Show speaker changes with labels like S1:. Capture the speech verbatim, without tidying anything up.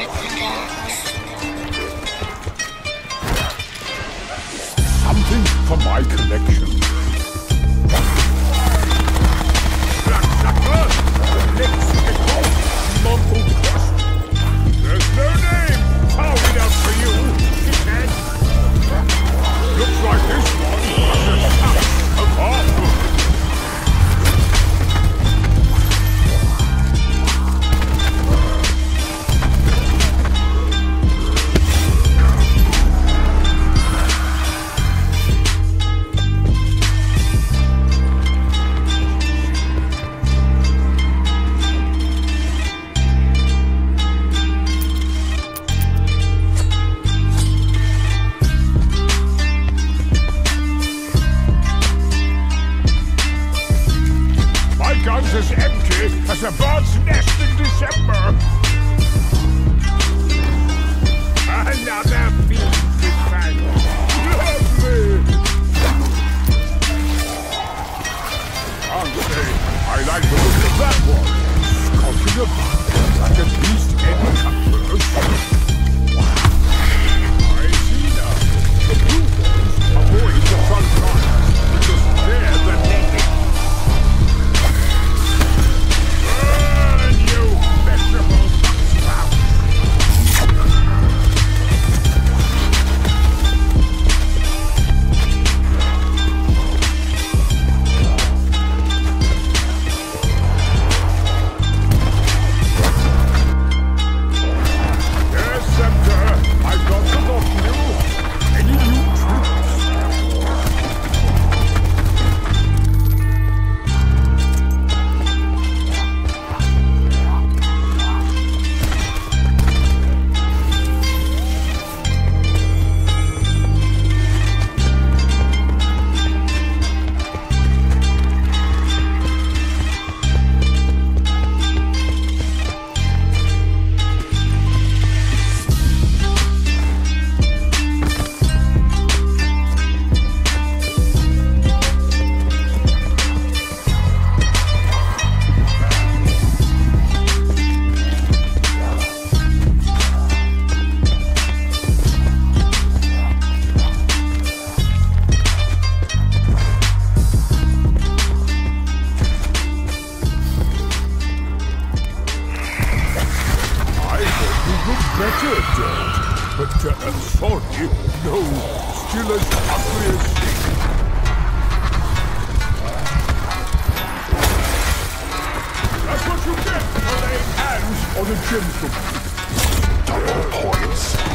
S1: Something for my collection. Blacksucker! Let's get off, mumble crust. There's no name tall enough for you, shithead. Looks like this one was a touch of awful. Guns as empty as a bird's nest in December. Another beast is back. Lovely. Can't say I like the look of that one. Skulking about like a beast in cutthroat. I see now. The blue ones avoid the front lines because they're the naked. Better, Dirt. But, uh, sorry, no, still as ugly as thing. That's what you get for laying hands on a gentleman. Double points.